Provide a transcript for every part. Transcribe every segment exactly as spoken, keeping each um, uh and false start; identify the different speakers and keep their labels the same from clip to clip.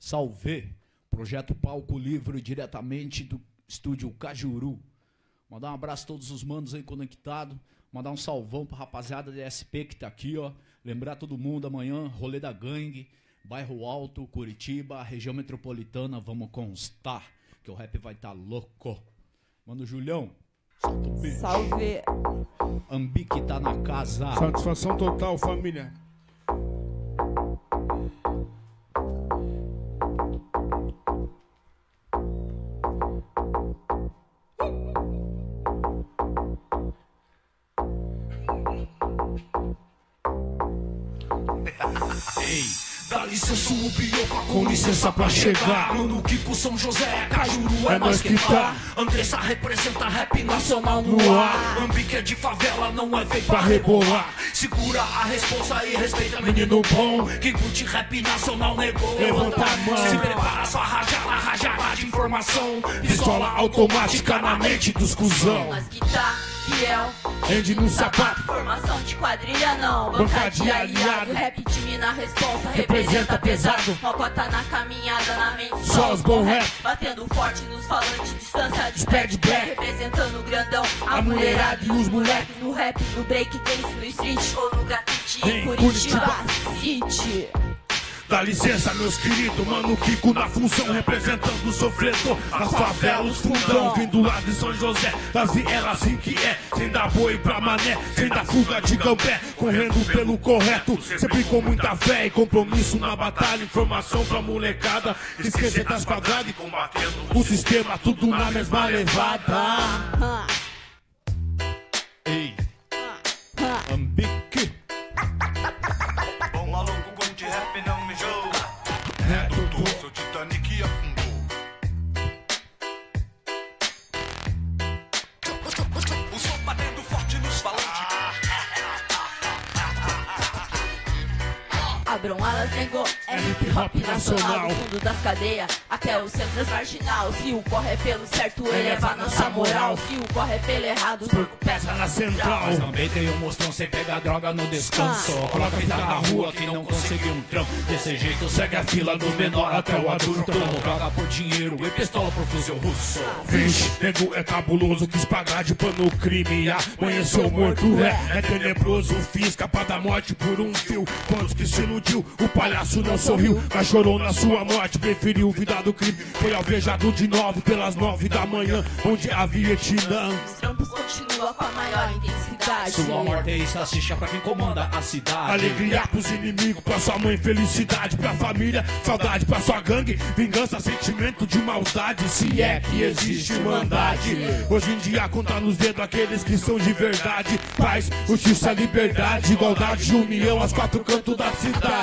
Speaker 1: Salve, projeto Palco Livre diretamente do estúdio Cajuru. Mandar um abraço a todos os manos aí conectados. Mandar um salvão pra rapaziada da S P que tá aqui, ó. Lembrar todo mundo amanhã, rolê da gangue, bairro Alto, Curitiba, região metropolitana, vamos constar que o rap vai tá louco. Mano Julião, solta o bicho.
Speaker 2: Salve.
Speaker 1: Ambique tá na casa.
Speaker 3: Satisfação total, família.
Speaker 1: Ei, dá licença o Bioca, com licença pra chegar. Mano Kiko, São José, Cajuru é, é nós que tá. Andressa representa rap nacional no ar. Ambique é de favela, não é feito pra rebolar. Segura a responsa e respeita menino bom. Quem curte rap nacional negou, levanta a mão. Se prepara sua rajada, rajada de informação. Pistola automática na mente dos cuzão.
Speaker 2: Nós que tá fiel,
Speaker 3: rende no sapato.
Speaker 2: Formação de quadrilha não, banca de aliado. Rap time na responsa, representa pesado. Mocota na caminhada, na mente
Speaker 3: só os bom rap.
Speaker 2: Batendo forte nos falantes, distância de
Speaker 3: Spread back.
Speaker 2: Representando o grandão, a,
Speaker 3: a mulherada e os moleques.
Speaker 2: No rap, no break dance, no street ou no grafite em
Speaker 3: Em
Speaker 2: Curitiba City.
Speaker 3: Dá licença, meus queridos, mano Kiko na função, representando o sofredor, as favelas, fundão, vindo lá de São José, das vielas assim que é, sem dar boi pra mané, sem dar fuga de gambé, correndo pelo correto, sempre com muita fé e compromisso na batalha, informação pra molecada, esquecer das quadradas e combatendo o sistema, tudo na mesma levada.
Speaker 1: Ei, Ambique.
Speaker 4: Bom maluco, como de rap não me joga.
Speaker 3: É, doutor.
Speaker 4: Seu Titanic afundou. O som batendo forte nos falantes.
Speaker 2: Abram alas, negou, é hip hop nacional. Do fundo das cadeias até o centro marginal. Se o corre é pelo certo, eleva nossa moral. Se o corre é pelo errado, os porco pesa na central.
Speaker 1: Mas também tem um mostrão sem pegar droga no descanso. Coloca a vida na rua que não conseguiu um trampo. Desse jeito segue a fila do menor até o adulto. Joga por dinheiro e pistola pro fuzil russo.
Speaker 3: Vixe, nego é cabuloso, quis pagar de pano crime. Amanheceu morto, é, é tenebroso. Fiz escapar da morte por um fio. Quantos que se iludiu, o palhaço não sorriu, mas chorou na sua morte. Preferiu vida do crime, foi alvejado de nove pelas nove da manhã, onde havia Vietnã.
Speaker 2: Os trampos continuam com a maior intensidade.
Speaker 1: Sua morte é estatística pra quem comanda a cidade.
Speaker 3: Alegria pros inimigos, pra sua mãe, felicidade pra família, saudade pra sua gangue, vingança, sentimento de maldade, se é que existe maldade. Hoje em dia conta nos dedos aqueles que são de verdade. Paz, justiça, liberdade, igualdade, união, aos quatro cantos da cidade.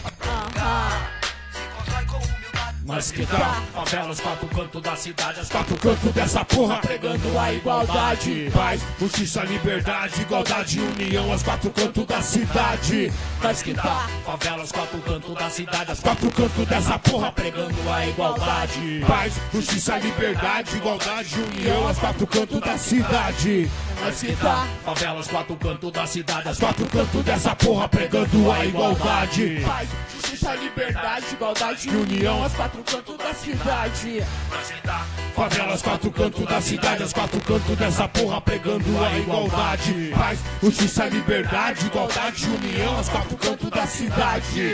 Speaker 1: Mas que tá, favela, os quatro cantos da cidade, os
Speaker 3: Quatro cantos dessa porra, pregando a igualdade. Paz, justiça, liberdade, igualdade, união, aos quatro cantos da cidade.
Speaker 1: Mas que tá, favela, os quatro cantos da cidade, os
Speaker 3: Quatro cantos dessa porra,
Speaker 1: pregando a igualdade.
Speaker 3: paz, justiça, liberdade, igualdade, união, aos quatro cantos da cidade.
Speaker 1: Mas que tá, favela, os quatro cantos da cidade, os
Speaker 3: Quatro cantos dessa porra, pregando a igualdade.
Speaker 2: Paz, justiça, liberdade, igualdade e união aos quatro cantos da cidade.
Speaker 3: Favela, os quatro cantos da cidade, os quatro cantos dessa porra, pregando a igualdade. Paz, justiça, liberdade, igualdade, união, aos quatro cantos da cidade.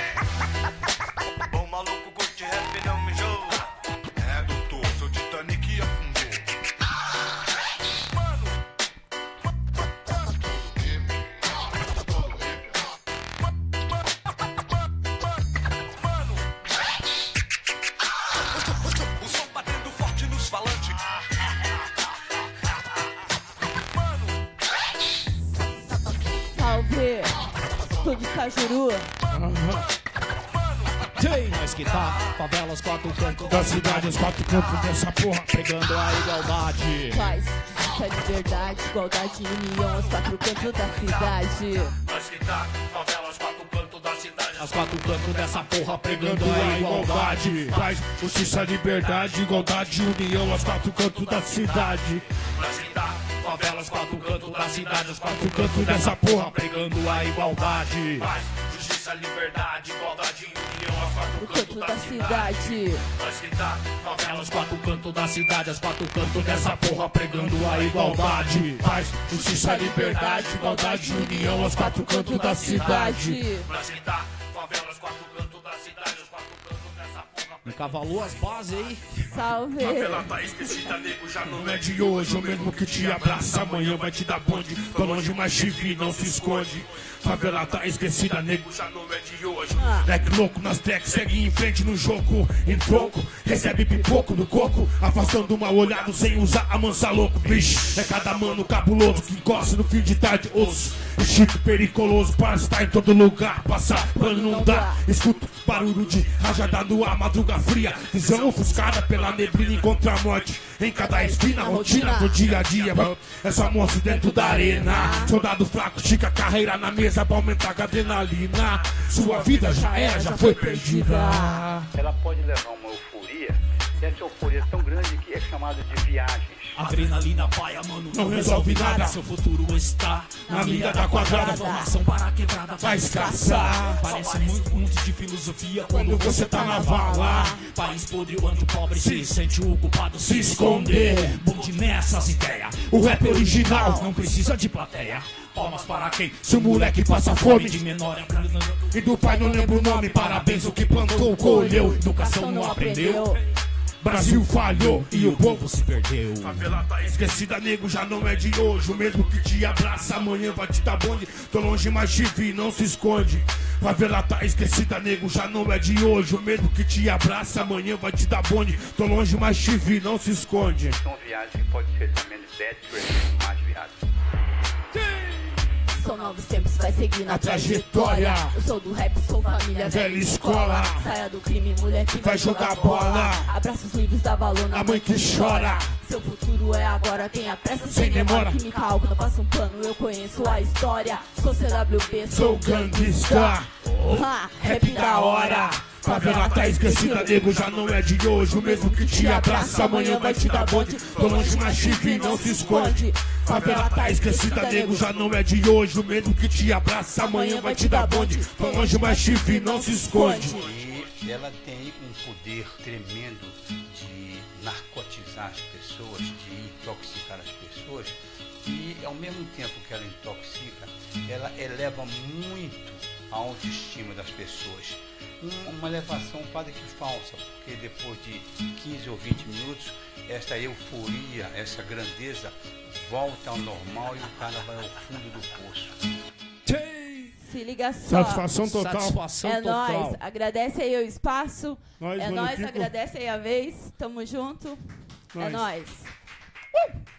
Speaker 4: Bom maluco, curte rap não me joga. É, doutor, seu Titanic afundou. O som batendo forte nos falantes.
Speaker 2: Salve, estúdio Cajuru.
Speaker 1: Tem, mas que tá, favela, os quatro cantos
Speaker 3: Da cidade, os quatro cantos dessa porra,
Speaker 1: pregando a igualdade.
Speaker 2: Paz, justiça, liberdade, igualdade e união aos quatro cantos da cidade.
Speaker 1: Mas que tá, favela, os quatro cantos da cidade, os quatro cantos dessa porra, pregando
Speaker 3: pregando
Speaker 1: a
Speaker 3: a
Speaker 1: igualdade.
Speaker 3: igualdade. Paz, justiça, liberdade, igualdade, união, aos quatro cantos da cidade.
Speaker 1: Mas que tá, favela, os quatro cantos da cidade, os quatro
Speaker 3: Quatro cantos dessa porra,
Speaker 1: pregando a igualdade.
Speaker 4: Paz, justiça, liberdade, igualdade e união.
Speaker 2: quatro cantos da cidade.
Speaker 1: Nós que tá, favela, os quatro cantos da cidade, as quatro cantos dessa porra pregando a igualdade. Paz, justiça, liberdade, igualdade, união, aos quatro cantos da cidade. Nós que tá, favela, os quatro cantos da cidade, os quatro cantos dessa porra.
Speaker 5: Encavalou as bases aí.
Speaker 2: Salve.
Speaker 3: Favela tá esquecida, nego, já não é de hoje. O mesmo que te abraça, amanhã vai te dar bonde. Tô longe, mas te vi, não se esconde. Favela tá esquecida, nego, já não é de hoje. Leque louco nas tracks, segue em frente no jogo. Em troco, recebe pipoco no coco. Afastando mal olhado sem usar a mansa louco. Bicho, é cada mano cabuloso que encosta no fim de tarde, osso. Chico periculoso para estar em todo lugar. Passar pano não dá. Escuto barulho de rajada no ar, madruga fria. Visão ofuscada pela neblina, encontra a morte em cada esquina, rotina do dia a dia. É só monstro dentro da arena. Soldado fraco, estica a carreira na mesa pra aumentar a adrenalina. Sua vida já era, já foi perdida.
Speaker 6: Ela pode levar uma euforia, e essa euforia é tão grande que é chamada de viagens.
Speaker 1: Adrenalina paia, mano,
Speaker 3: não resolve nada.
Speaker 1: Seu futuro está
Speaker 3: na mídia da quadrada.
Speaker 1: Formação para a quebrada
Speaker 3: vai escassar.
Speaker 1: Parece muito, muito de filosofia
Speaker 3: quando você tá na vala.
Speaker 1: País podre onde o pobre se sente o culpado se esconder. Bonde nessas ideias,
Speaker 3: o rap original
Speaker 1: não precisa de plateia. Palmas para quem?
Speaker 3: Se o moleque passa fome,
Speaker 1: de menor
Speaker 3: e do pai não lembro o nome. Parabéns, o que plantou, colheu.
Speaker 1: Educação não aprendeu.
Speaker 3: Brasil falhou
Speaker 1: e o povo se perdeu.
Speaker 3: Favela tá esquecida, nego, já não é de hoje. O mesmo que te abraça, amanhã vai te dar bonde. Tô longe, mas te vi, não se esconde. Favela tá esquecida, nego, já não é de hoje. O mesmo que te abraça, amanhã vai te dar bonde. Tô longe, mas te vi, não se esconde.
Speaker 6: São viagens que pode ser também de bad trip, mais viagens.
Speaker 2: São novos tempos, vai seguir na trajetória. Eu sou do rap, sou família, velha escola. Saia do crime, mulher que vai jogar bola. Abraça os livros da balona,
Speaker 3: a mãe que chora.
Speaker 2: Seu futuro é agora, tenha pressa sem demora. Química, álcool, não passa um pano, eu conheço a história. Sou C W P,
Speaker 3: sou gangsta.
Speaker 2: Ha, rap da hora.
Speaker 3: Favela tá esquecida, nego, já não é de hoje. O mesmo que te abraça, amanhã vai te dar bonde. Tô longe, mas te vi, não se esconde. Favela tá esquecida, nego, já não é de hoje. O mesmo que te abraça, amanhã vai te dar bonde. Tô longe, mas te vi, não se esconde.
Speaker 6: E ela tem um poder tremendo de narcotizar as pessoas, de intoxicar as pessoas. E ao mesmo tempo que ela intoxica, ela eleva muito a autoestima das pessoas. Uma elevação quase que falsa, porque depois de quinze ou vinte minutos, essa euforia, essa grandeza volta ao normal e o cara vai ao fundo do poço.
Speaker 2: Se liga só.
Speaker 3: Satisfação total.
Speaker 5: Satisfação
Speaker 2: é
Speaker 5: total.
Speaker 2: nóis. Agradece aí o espaço.
Speaker 3: Nós,
Speaker 2: é
Speaker 3: mano,
Speaker 2: nóis,
Speaker 3: Kiko.
Speaker 2: agradece aí a vez. Tamo junto.
Speaker 3: Nós.
Speaker 2: É nóis. Uh!